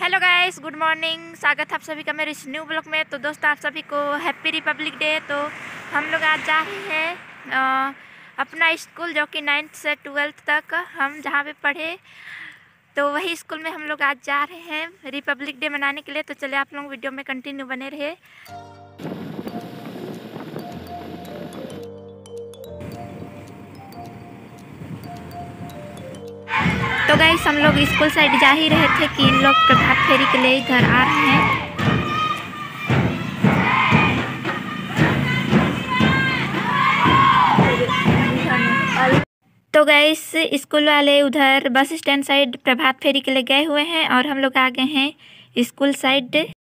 Hello guys, good morning. स्वागत है आप सभी का मेरे इस न्यू ब्लॉग में। तो दोस्तों, आप सभी को हैप्पी रिपब्लिक डे। तो हम लोग आज जा रहे हैं अपना स्कूल, जो कि 9th से 12th तक हम जहाँ पे पढ़े, तो वही स्कूल में हम लोग आज जा रहे हैं रिपब्लिक डे मनाने के लिए। तो चलिए आप लोग वीडियो में कंटिन्यू बने रहे। तो गाइस, हम लोग स्कूल साइड जा ही रहे थे कि इन लोग प्रभात फेरी के लिए इधर आ रहे हैं। तो गाइस, स्कूल वाले उधर बस स्टैंड साइड प्रभात फेरी के लिए गए हुए हैं और हम लोग आ गए हैं स्कूल साइड।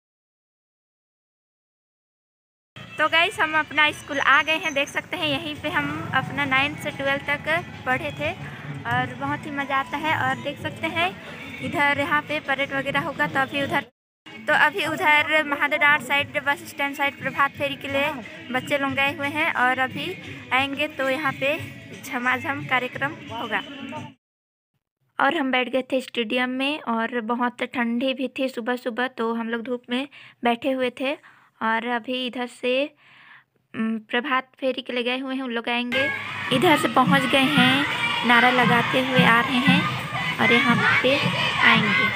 तो गाइस, हम अपना स्कूल आ गए हैं। देख सकते हैं यहीं पे हम अपना 9th से 12th तक पढ़े थे और बहुत ही मज़ा आता है। और देख सकते हैं इधर यहाँ पे परेड वगैरह होगा, तो अभी उधर Mahadev side bus stand side प्रभात फेरी के लिए बच्चे लोग गए हुए हैं और अभी आएंगे तो यहाँ पे झमाझम कार्यक्रम होगा। और हम बैठ गए थे स्टेडियम में और बहुत ठंडी भी थी सुबह सुबह, तो हम लोग धूप में बैठे हुए थे। और अभी इधर से प्रभात फेरी के लिए गए हुए हैं, उन लोग आएंगे। इधर से पहुंच गए हैं, नारा लगाते हुए आ रहे हैं और यहाँ पे आएंगे।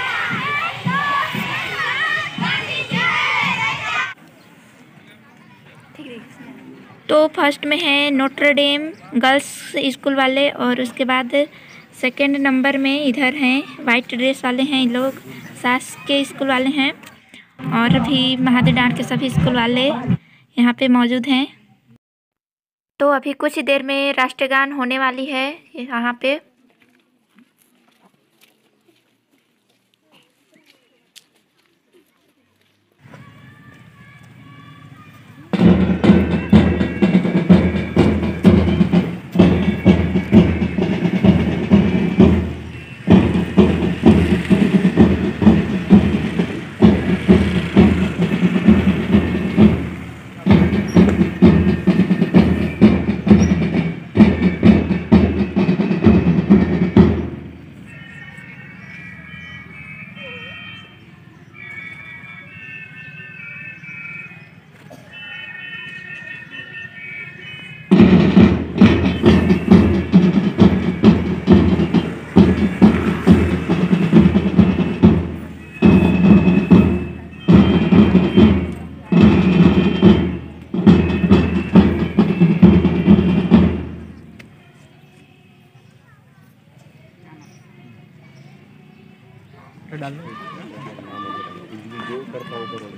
तो फर्स्ट में है नोटर डेम गर्ल्स स्कूल वाले और उसके बाद सेकंड नंबर में इधर हैं वाइट ड्रेस वाले हैं, इन लोग सास के स्कूल वाले हैं। और अभी महादेव डांट के सभी स्कूल वाले यहाँ पे मौजूद हैं। तो अभी कुछ ही देर में राष्ट्रगान होने वाली है यहाँ पे। डाल लो जो करता हो करो।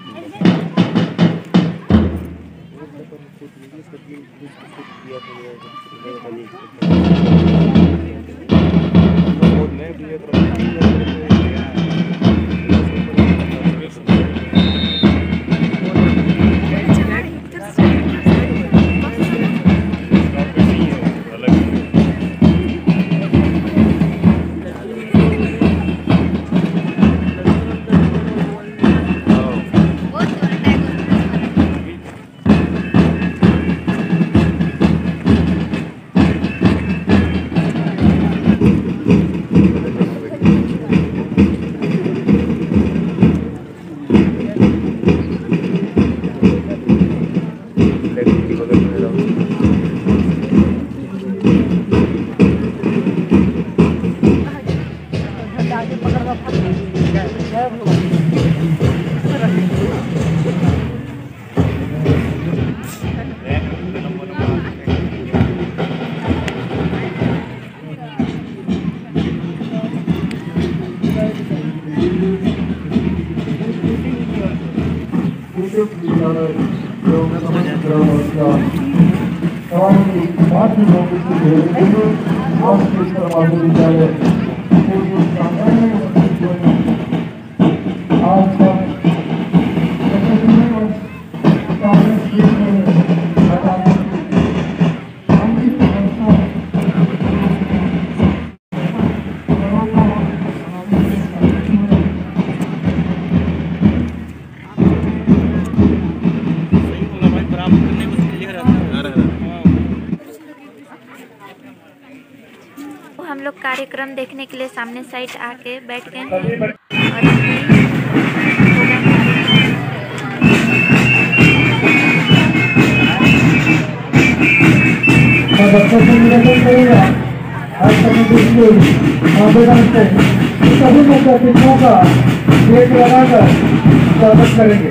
कार्यक्रम देखने के लिए सामने साइड आके बैठ गए हैं और अभी बच्चों से निवेदन करूँगा आज आवेदन से सभी मुख्यातिथियों का गेट लगाकर स्वागत करेंगे।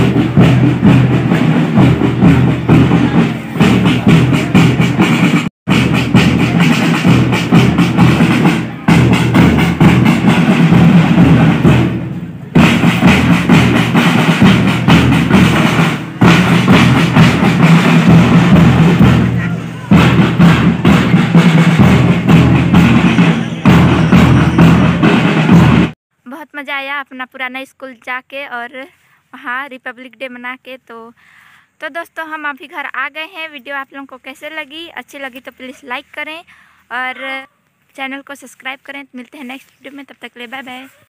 बहुत मज़ा आया अपना पुराना स्कूल जाके और वहाँ रिपब्लिक डे मना के। तो दोस्तों हम अभी घर आ गए हैं। वीडियो आप लोगों को कैसे लगी? अच्छी लगी तो प्लीज़ लाइक करें और चैनल को सब्सक्राइब करें। मिलते हैं नेक्स्ट वीडियो में, तब तक के लिए बाय बाय।